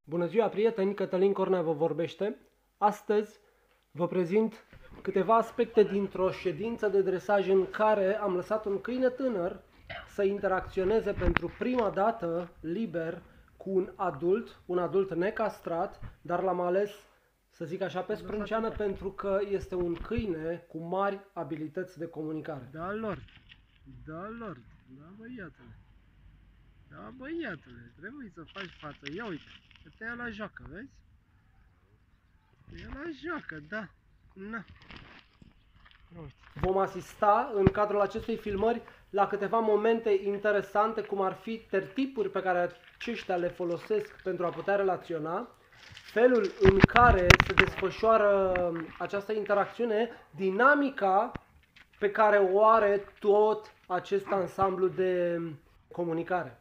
Bună ziua, prieteni! Cătălin Cornea vă vorbește. Astăzi vă prezint câteva aspecte dintr-o ședință de dresaj în care am lăsat un câine tânăr să interacționeze pentru prima dată liber cu un adult necastrat, dar l-am ales, să zic așa, pe sprânceană pentru că este un câine cu mari abilități de comunicare. Da, Lord. Da, Lord. Da, băiatule. Da, băiatule. Trebuie să faci față. Ia uite. Că te ia la joacă, vezi? Te ia la joacă, da. Na. Uite. Vom asista în cadrul acestei filmări la câteva momente interesante, cum ar fi tertipuri pe care aceștia le folosesc pentru a putea relaționa, felul în care se desfășoară această interacțiune, dinamica pe care o are tot acest ansamblu de comunicare.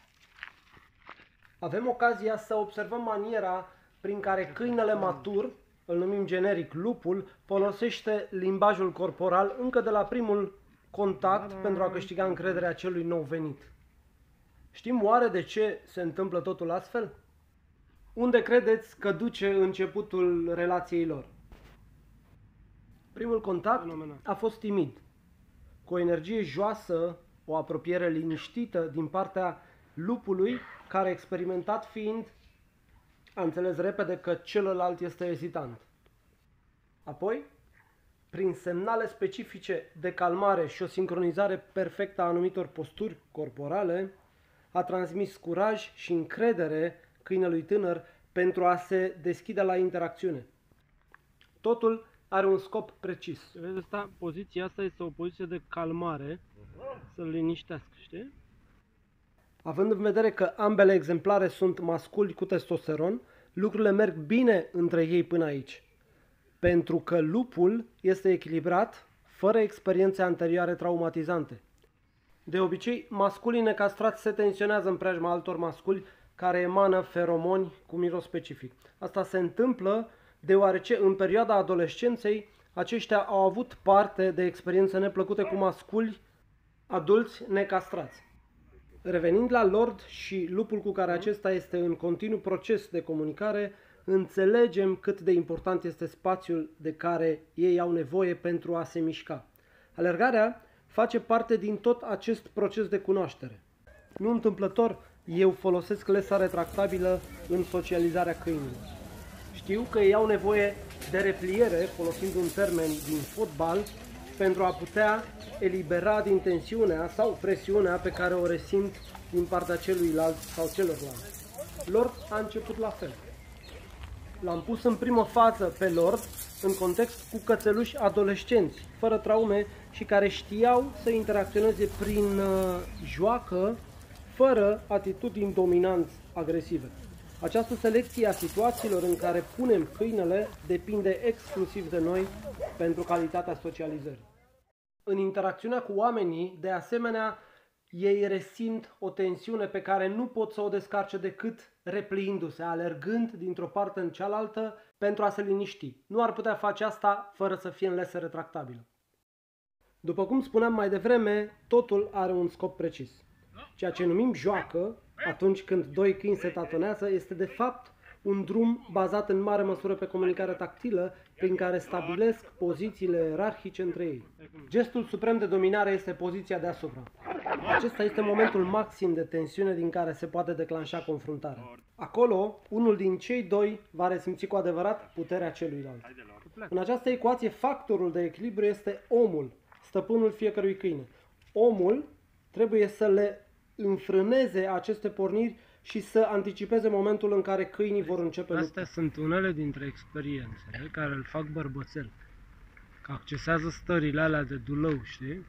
Avem ocazia să observăm maniera prin care câinele matur, îl numim generic lupul, folosește limbajul corporal încă de la primul contact pentru a câștiga încrederea celui nou venit. Știm oare de ce se întâmplă totul astfel? Unde credeți că duce începutul relației lor? Primul contact a fost timid, cu o energie joasă, o apropiere liniștită din partea lupului, care, experimentat fiind, a înțeles repede că celălalt este ezitant. Apoi, prin semnale specifice de calmare și o sincronizare perfectă a anumitor posturi corporale, a transmis curaj și încredere câinelui tânăr pentru a se deschide la interacțiune. Totul are un scop precis. Vezi, poziția asta este o poziție de calmare, să-l liniștească, știi? Având în vedere că ambele exemplare sunt masculi cu testosteron, lucrurile merg bine între ei până aici. Pentru că lupul este echilibrat, fără experiențe anterioare traumatizante. De obicei, masculii necastrați se tensionează în preajma altor masculi care emană feromoni cu miros specific. Asta se întâmplă deoarece în perioada adolescenței aceștia au avut parte de experiențe neplăcute cu masculi adulți necastrați. Revenind la Lord și lupul cu care acesta este în continuu proces de comunicare, înțelegem cât de important este spațiul de care ei au nevoie pentru a se mișca. Alergarea face parte din tot acest proces de cunoaștere. Nu întâmplător, eu folosesc lesa retractabilă în socializarea câinilor. Știu că ei au nevoie de repliere, folosind un termen din fotbal, pentru a putea elibera din tensiunea sau presiunea pe care o resimt din partea celuilalt sau celorlalți. Lord a început la fel. L-am pus în primă fază pe Lord în context cu cățeluși adolescenți, fără traume și care știau să interacționeze prin joacă, fără atitudini dominanți agresive. Această selecție a situațiilor în care punem câinele depinde exclusiv de noi pentru calitatea socializării. În interacțiunea cu oamenii, de asemenea, ei resimt o tensiune pe care nu pot să o descarce decât repliindu-se, alergând dintr-o parte în cealaltă pentru a se liniști. Nu ar putea face asta fără să fie în lesă retractabilă. După cum spuneam mai devreme, totul are un scop precis. Ceea ce numim joacă, atunci când doi câini se tatonează, este de fapt un drum bazat în mare măsură pe comunicare tactilă, prin care stabilesc pozițiile ierarhice între ei. Gestul suprem de dominare este poziția deasupra. Acesta este momentul maxim de tensiune din care se poate declanșa confruntarea. Acolo, unul din cei doi va resimți cu adevărat puterea celuilalt. În această ecuație, factorul de echilibru este omul, stăpânul fiecărui câine. Omul trebuie să le înfrâneze aceste porniri și să anticipeze momentul în care câinii vor începe lupta. Astea sunt unele dintre experiențele care îl fac bărbățel. Că accesează stările alea de dulău, știi?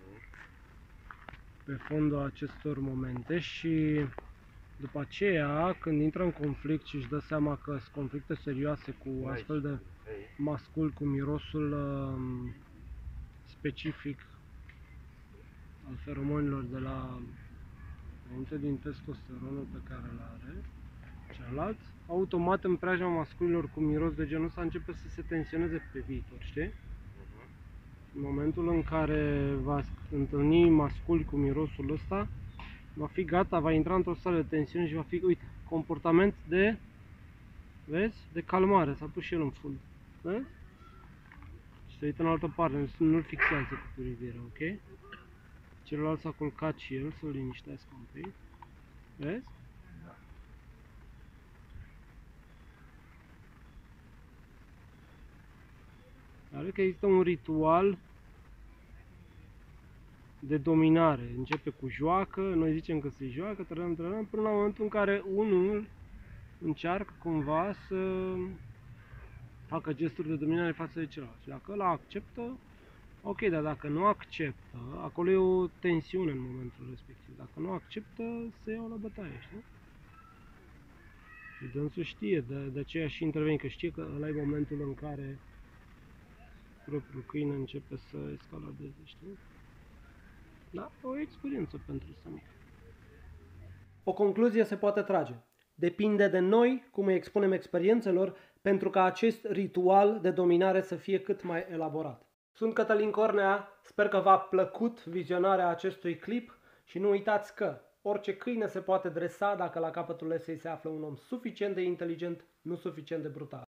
Pe fondul acestor momente și după aceea, când intră în conflict și își dă seama că sunt conflicte serioase cu astfel de mascul cu mirosul specific al feromonilor de la înainte din testosteronul pe care îl are celălalt, automat în preajma masculilor cu miros de genul ăsta începe să se tensioneze pe viitor, știi? În momentul în care va întâlni masculi cu mirosul ăsta, va fi gata, va intra într-o stare de tensiune și va fi, uite, comportament de Vezi? De calmare, s-a pus și el în fund. Vezi? Și se uită în altă parte, nu-l fixează cu privirea, ok? Celălalt s-a culcat și el, să-l liniștească un pic. Vezi? Are că există un ritual de dominare. Începe cu joacă, noi zicem că se joacă, trădăm, până la momentul în care unul încearcă cumva să facă gesturi de dominare față de celălalt. Și dacă ăla acceptă, ok, dar dacă nu acceptă, acolo e o tensiune în momentul respectiv. Dacă nu acceptă, se iau la bătaie, știi? Și dânsul știe, de aceea și interveni, că știe că ăla e momentul în care propriul câine începe să escaladeze, știi? Da, o experiență pentru Samir. O concluzie se poate trage. Depinde de noi cum îi expunem experiențelor pentru ca acest ritual de dominare să fie cât mai elaborat. Sunt Cătălin Cornea, sper că v-a plăcut vizionarea acestui clip și nu uitați că orice câine se poate dresa dacă la capătul lesei se află un om suficient de inteligent, nu suficient de brutal.